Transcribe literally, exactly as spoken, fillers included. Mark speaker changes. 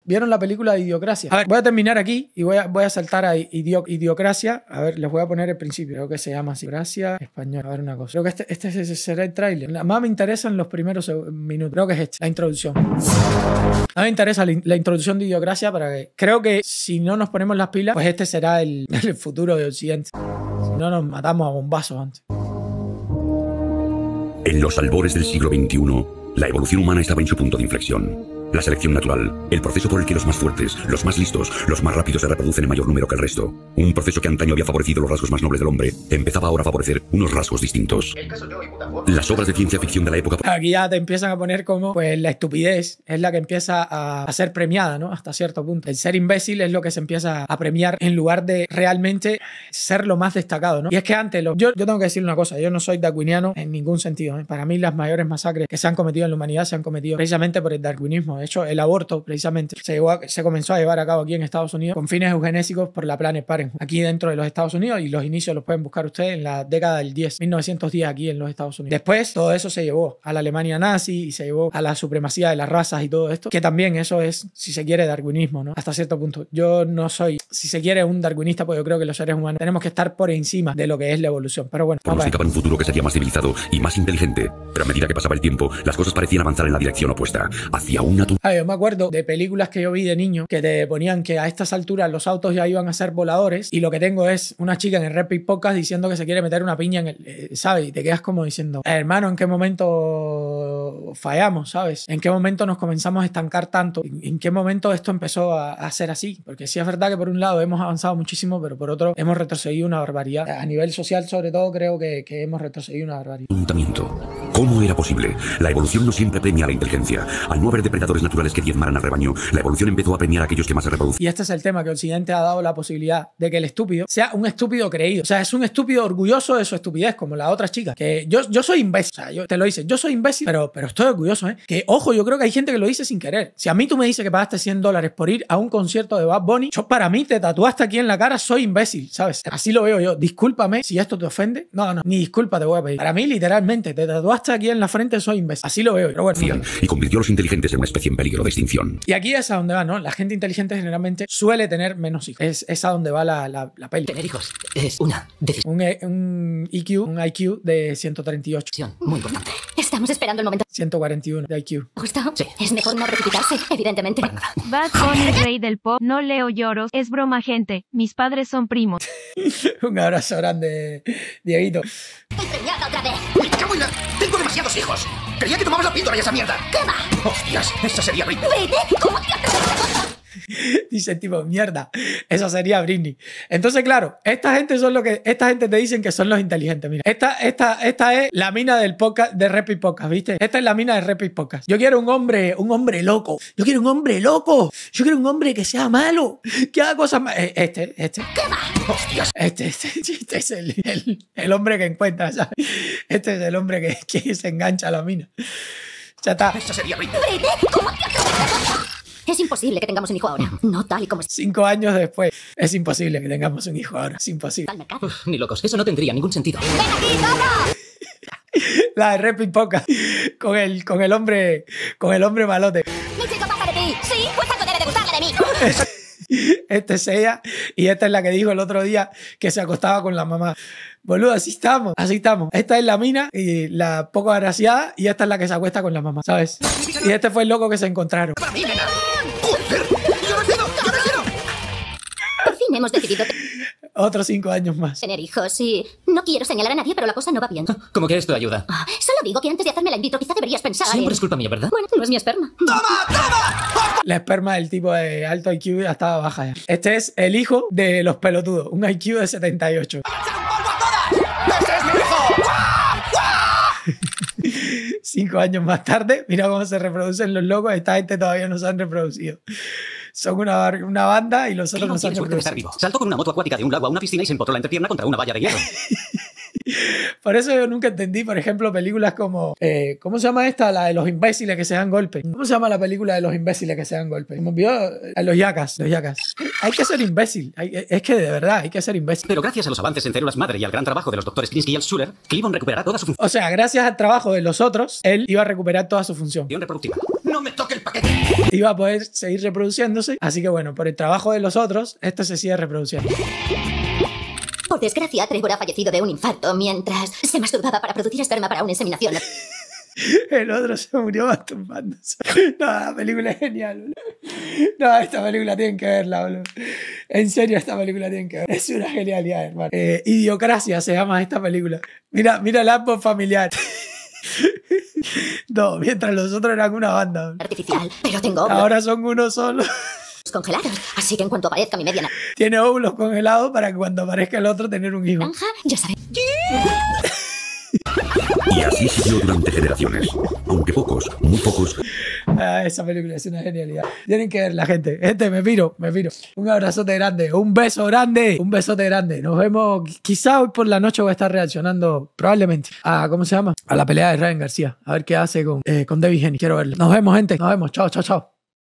Speaker 1: ¿Vieron la película de Idiocracia? A ver, voy a terminar aquí y voy a, voy a saltar a Idio, Idiocracia. A ver, les voy a poner el principio. Creo que se llama así. Idiocracia español. A ver una cosa. Creo que este, este será el tráiler. Más me interesan los primeros minutos. Creo que es este, la introducción. A mí me interesa la, la introducción de Idiocracia para que... Creo que si no nos ponemos las pilas, pues este será el, el futuro de Occidente. Si no, nos matamos a bombazos antes.
Speaker 2: En los albores del siglo veintiuno, la evolución humana estaba en su punto de inflexión. La selección natural, el proceso por el que los más fuertes, los más listos, los más rápidos se reproducen en mayor número que el resto. Un proceso que antaño había favorecido los rasgos más nobles del hombre, empezaba ahora a favorecer unos rasgos distintos. Las obras de ciencia ficción de la época...
Speaker 1: Aquí ya te empiezan a poner como, pues la estupidez es la que empieza a, a ser premiada, ¿no? Hasta cierto punto. El ser imbécil es lo que se empieza a premiar en lugar de realmente ser lo más destacado, ¿no? Y es que antes, lo, yo, yo tengo que decir una cosa, yo no soy darwiniano en ningún sentido, ¿eh? Para mí las mayores masacres que se han cometido en la humanidad se han cometido precisamente por el darwinismo. De hecho, el aborto, precisamente, se, llevó a, se comenzó a llevar a cabo aquí en Estados Unidos con fines eugenésicos por la Planned Parenthood, aquí dentro de los Estados Unidos, y los inicios los pueden buscar ustedes en la década del diez, mil novecientos diez, aquí en los Estados Unidos. Después, todo eso se llevó a la Alemania nazi y se llevó a la supremacía de las razas y todo esto, que también eso es, si se quiere, darwinismo, ¿no? Hasta cierto punto. Yo no soy, si se quiere, un darwinista, porque yo creo que los seres humanos tenemos que estar por encima de lo que es la evolución. Pero bueno,
Speaker 2: pronosticaba un futuro que sería más civilizado y más inteligente, pero a medida que pasaba el tiempo, las cosas parecían avanzar en la dirección opuesta, hacia una...
Speaker 1: Ah, yo me acuerdo de películas que yo vi de niño que te ponían que a estas alturas los autos ya iban a ser voladores, y lo que tengo es una chica en el Repic Podcast diciendo que se quiere meter una piña en el... Eh, ¿sabes? Y te quedas como diciendo, eh, hermano, ¿en qué momento fallamos? ¿Sabes? ¿En qué momento nos comenzamos a estancar tanto? ¿En, en qué momento esto empezó a, a ser así? Porque sí es verdad que por un lado hemos avanzado muchísimo, pero por otro hemos retrocedido una barbaridad. A nivel social, sobre todo, creo que, que hemos retrocedido una barbaridad.
Speaker 2: ¿Cómo era posible? La evolución no siempre premia a la inteligencia. Al no haber depredadores naturales que diezmaran al rebaño, la evolución empezó a premiar a aquellos que más se reproducían.
Speaker 1: Y este es el tema, que Occidente ha dado la posibilidad de que el estúpido sea un estúpido creído. O sea, es un estúpido orgulloso de su estupidez, como la otra chica. Que yo, yo soy imbécil. O sea, yo te lo dice, yo soy imbécil, pero, pero estoy orgulloso, ¿eh? Que, ojo, yo creo que hay gente que lo dice sin querer. Si a mí tú me dices que pagaste cien dólares por ir a un concierto de Bad Bunny, yo, para mí, te tatuaste aquí en la cara, soy imbécil, ¿sabes? Así lo veo yo. Discúlpame si esto te ofende. No, no, ni disculpa te voy a pedir. Para mí, literalmente, te tatuaste aquí en la frente, soy imbécil. Así lo veo. Pero bueno.
Speaker 2: Y convirtió a los inteligentes en una especie en peligro de extinción.
Speaker 1: Y aquí es a donde va, ¿no? La gente inteligente generalmente suele tener menos hijos. Es, es a donde va la, la, la peli.
Speaker 3: Tener hijos es una decisión.
Speaker 1: Un, un I Q, un I Q de ciento treinta y ocho.
Speaker 3: Muy importante.
Speaker 4: Estamos esperando el momento.
Speaker 1: ciento cuarenta y uno de I Q.
Speaker 4: ¿Justo?
Speaker 3: Sí.
Speaker 4: Es mejor no precipitarse, evidentemente.
Speaker 3: Para nada.
Speaker 5: Bad Bunny, rey del pop. No leo lloros. Es broma, gente. Mis padres son primos.
Speaker 1: Un abrazo grande, Dieguito.
Speaker 4: Estoy preñada otra vez.
Speaker 6: ¡Me cago en la... ¡Tengo demasiados hijos! Creía que tomabas la píldora y esa mierda.
Speaker 4: ¿Qué va?
Speaker 6: ¡Hostias! Esa sería Britney.
Speaker 4: ¿Britney? ¿Cómo te atreves a esa cosa?
Speaker 1: Dice el tipo, mierda, esa sería Britney. Entonces, claro, esta gente son lo que, esta gente te dicen que son los inteligentes. Mira, esta, esta, esta es la mina del podcast, de Repic Podcast, ¿viste? Esta es la mina de Repic Podcast. Yo quiero un hombre, un hombre loco. Yo quiero un hombre loco. Yo quiero un hombre que sea malo, que haga cosas malas. Este, este.
Speaker 4: ¿Qué va?
Speaker 6: ¡Hostias!
Speaker 1: Este, este, este es el, el, el hombre que encuentra, ¿sabes? Este es el hombre que, que se engancha a la mina. Ya está.
Speaker 6: Esa sería Britney.
Speaker 4: ¿Britney? ¿Cómo te atreves a esa cosa? Es imposible que tengamos un hijo ahora. No tal y como está
Speaker 1: Cinco años después, es imposible que tengamos un hijo ahora. Es imposible.
Speaker 4: el mercado.
Speaker 3: Uf, ni locos. Eso no tendría ningún sentido.
Speaker 4: ¡Ven aquí, Dora!
Speaker 1: La de Repic Podcast con el, con el hombre, con el hombre malote.
Speaker 4: Mi chico pasa de ti. Sí, pues algo debe de gustarle de mí.
Speaker 1: Esta es ella y esta es la que dijo el otro día que se acostaba con la mamá. Boludo, así estamos, así estamos. Esta es la mina y la poco agraciada, y esta es la que se acuesta con la mamá, ¿sabes? Y este fue el loco que se encontraron.
Speaker 6: ¡Para mí, nena! ¡Joder! ¡Yo no quiero! ¡Yo no quiero!
Speaker 4: Por fin hemos decidido
Speaker 1: Otros cinco años más.
Speaker 4: tener hijos y no quiero señalar a nadie, pero la cosa no va bien.
Speaker 3: Como que esto ayuda.
Speaker 4: Ah, solo digo que antes de hacerme la in vitro quizá deberías pensar
Speaker 3: Siempre
Speaker 4: en...
Speaker 3: es culpa mía, ¿verdad?
Speaker 4: Bueno, no es mi esperma.
Speaker 1: La esperma del tipo de alto I Q ya estaba baja ya. Este es el hijo de los pelotudos, un I Q de setenta y ocho.
Speaker 6: ¡Ese es mi hijo!
Speaker 1: Cinco años más tarde, mira cómo se reproducen los locos. Esta gente todavía no se han reproducido. Son una, una banda y los otros no se han
Speaker 3: Tienes suerte de estar
Speaker 1: reproducido.
Speaker 3: vivo. Saltó con una moto acuática de un lago a una piscina y se empotró la entrepierna contra una valla de hierro.
Speaker 1: Por eso yo nunca entendí, por ejemplo, películas como... Eh, ¿Cómo se llama esta? La de los imbéciles que se dan golpes. ¿Cómo se llama la película de los imbéciles que se dan golpes? Me olvidó. Eh, Los yacas. Los yacas. hay que ser imbécil. Hay, es que de verdad hay que ser imbécil.
Speaker 3: Pero gracias a los avances en células madre y al gran trabajo de los doctores Klinsky y Altshuler, Cleveland recuperará toda su función
Speaker 1: O sea, gracias al trabajo de los otros, él iba a recuperar toda su función.
Speaker 3: reproductiva.
Speaker 6: ¡No me toque el paquete!
Speaker 1: Iba a poder seguir reproduciéndose. Así que bueno, por el trabajo de los otros, este se sigue reproduciendo.
Speaker 4: Por desgracia, Trevor ha fallecido de un infarto mientras se masturbaba para producir esperma para una inseminación.
Speaker 1: El otro se murió masturbándose. No, la película es genial, boludo. No, esta película tienen que verla, boludo. En serio, esta película tienen que verla. Es una genialidad, hermano. Eh, Idiocracia se llama esta película. Mira, mira el árbol familiar. No, mientras los otros eran una banda, boludo.
Speaker 4: Artificial, pero tengo óvulos
Speaker 1: Ahora son uno solo.
Speaker 4: congelados. Así que en cuanto aparezca mi media
Speaker 1: Tiene óvulos congelados para que cuando aparezca el otro tener un hijo.
Speaker 4: naranja, ya sabes.
Speaker 2: Y así siguió durante generaciones. Aunque pocos, muy pocos,
Speaker 1: Ah, esa película es una genialidad. Tienen que ver la gente. Gente, me piro, me piro. Un abrazote grande, un beso grande, un besote grande. Nos vemos. Quizá hoy por la noche voy a estar reaccionando, probablemente, a, ¿cómo se llama? A la pelea de Ryan García. A ver qué hace con, eh, con Debbie Henny. Quiero verlo. Nos vemos, gente. Nos vemos. Chao, chao, chao.